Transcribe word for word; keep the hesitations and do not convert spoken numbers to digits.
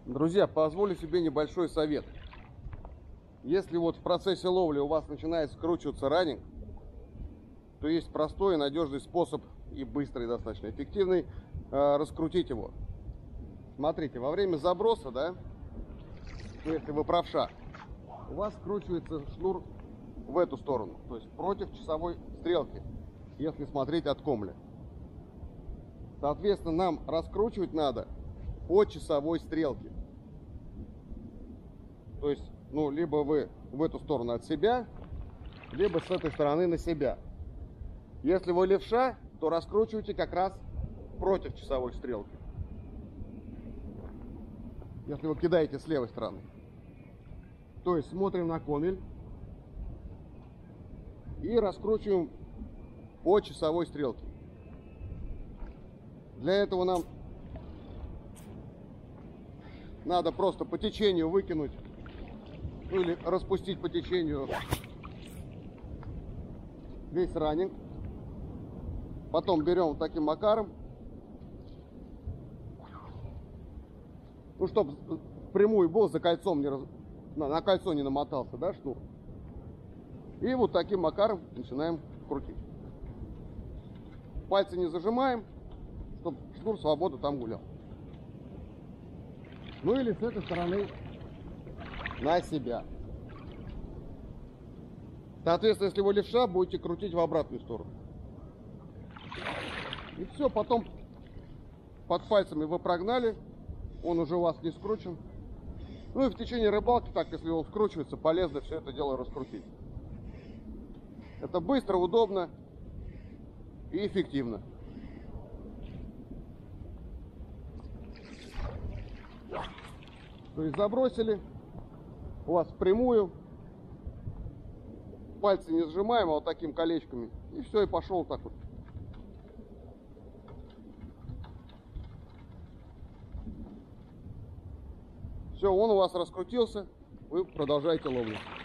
Друзья, позволю себе небольшой совет. Если вот в процессе ловли у вас начинает скручиваться раннинг, то есть простой и надежный способ, и быстрый, и достаточно эффективный, э, раскрутить его. Смотрите, во время заброса, да, ну, если вы правша, у вас скручивается шнур в эту сторону, то есть против часовой стрелки, если смотреть от комля. Соответственно, нам раскручивать надо по часовой стрелке. То есть, ну, либо вы в эту сторону от себя, либо с этой стороны на себя. Если вы левша, то раскручивайте как раз против часовой стрелки. Если вы кидаете с левой стороны. То есть смотрим на комель и раскручиваем по часовой стрелке. Для этого нам надо просто по течению выкинуть, ну, или распустить по течению весь раннинг. Потом берем вот таким макаром, ну, чтобы прямую был за кольцом не раз... на, на кольцо не намотался, да, шнур. И вот таким макаром начинаем крутить. Пальцы не зажимаем, чтобы шнур свободно там гулял. Ну или с этой стороны на себя. Соответственно, если вы левша, будете крутить в обратную сторону. И все, потом под пальцами вы прогнали, он уже у вас не скручен. Ну и в течение рыбалки, так, если он скручивается, полезно все это дело раскрутить. Это быстро, удобно и эффективно. То есть забросили, у вас впрямую, пальцы не сжимаем, а вот такими колечками, и все, и пошел так вот. Все, он у вас раскрутился, вы продолжаете ловлю.